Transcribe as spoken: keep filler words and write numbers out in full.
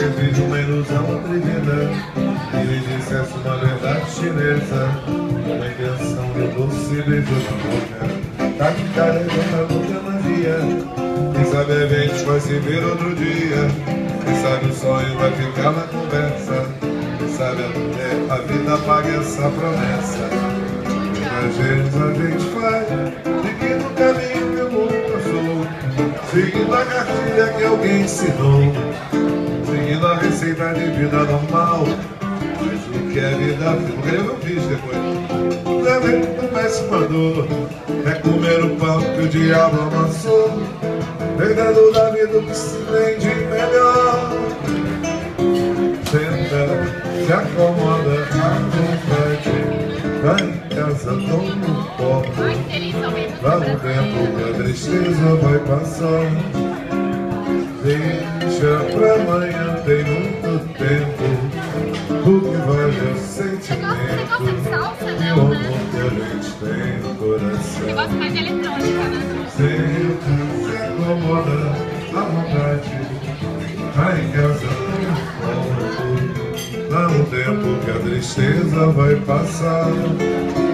vive uma ilusão atrevida. E lhe dissesse uma verdade chinesa, uma invenção de doce beijo na boca. Tá de cara na boca na via. Quem sabe a gente vai se ver outro dia. Quem sabe o sonho vai ficar na conversa. Quem sabe a mulher, a vida paga essa promessa. Muitas vezes a gente faz, seguindo o caminho que o mundo passou, seguindo a cartilha que alguém ensinou, seguindo a receita de vida normal. Mas o que é vida fria, eu fiz depois. Também o mestre mandou é comer o pão que o diabo amassou, pegando da vida o que se vende melhor. Senta, se acomoda à vontade, vai em casa, toma um copo. Lá no tempo que a tristeza vai passar. Deixa pra amanhã, tem muito tempo. O que vale é o sentimento e o amor que a gente tem no coração. Eu gosto mais de eletrônica, né? Senta, se acomoda à vontade, vai em casa, toma um copo. Lá no tempo que a tristeza vai passar.